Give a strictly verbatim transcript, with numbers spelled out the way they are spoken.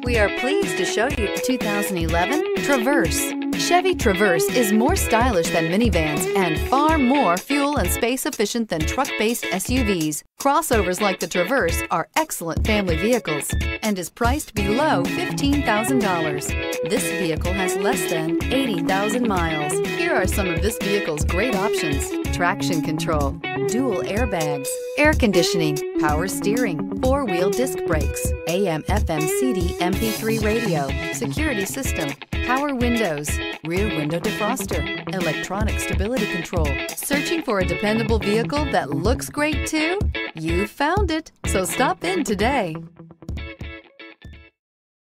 We are pleased to show you the two thousand eleven Traverse. Chevy Traverse is more stylish than minivans and far more fuel and space efficient than truck-based S U Vs. Crossovers like the Traverse are excellent family vehicles and is priced below fifteen thousand dollars. This vehicle has less than eighty thousand miles. Here are some of this vehicle's great options: traction control, dual airbags, air conditioning, power steering, four-wheel disc brakes, A M F M C D M P three radio, security system, power windows, rear window defroster, electronic stability control. Searching for a dependable vehicle that looks great too? You found it, so stop in today.